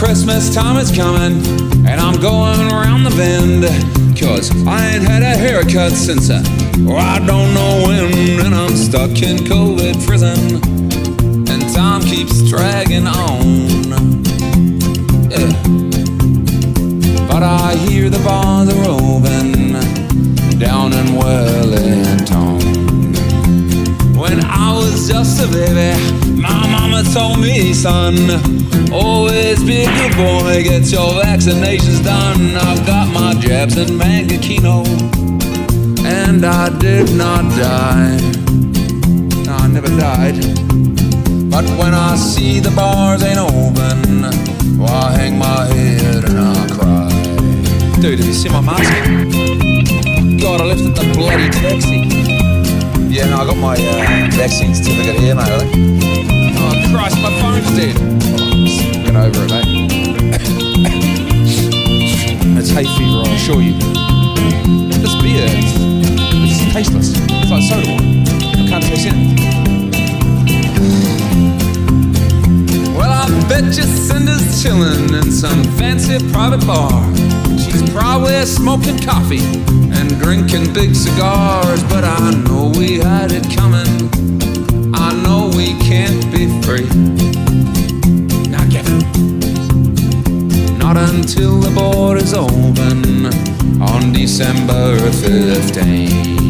Christmas time is coming, and I'm going around the bend, 'cause I ain't had a haircut since I don't know when, and I'm stuck in COVID prison, and time keeps dragging on. Yeah. But I hear the bars are open down in Wellington. When I was just a baby, my mama told me, son, always be a good boy, get your vaccinations done. I've got my jabs in Mangakino, and I did not die. No, I never died. But when I see the bars ain't open, well, I hang my head and I cry. Dude, have you seen my mask? God, I lifted the bloody taxi. Yeah, no, I got my vaccine certificate here, mate. Oh, Christ, my phone's dead. Just get over it, mate. It's hay fever, I assure you. This beer, it's tasteless. It's like soda water. I can't taste anything. Well, I bet you Cinder's chillin' in some fancy private bar. She's probably smoking coffee and drinking big cigars. But I know we had it coming, I know we can't be free. Now get it. Not until the borders open on December 15th.